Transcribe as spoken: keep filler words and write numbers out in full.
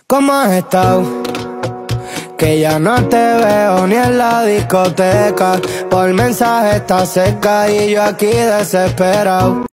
¿Cómo has estado? Que ya no te veo ni en la discoteca. Por mensaje estás seca y yo aquí desesperado.